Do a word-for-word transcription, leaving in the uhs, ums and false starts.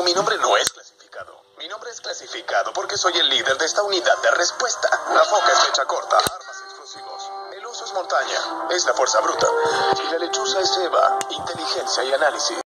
No, mi nombre no es clasificado. Mi nombre es clasificado porque soy el líder de esta unidad de respuesta. La foca es flecha corta, armas explosivos. El oso es montaña, es la fuerza bruta. Y la lechuza es Eva, inteligencia y análisis.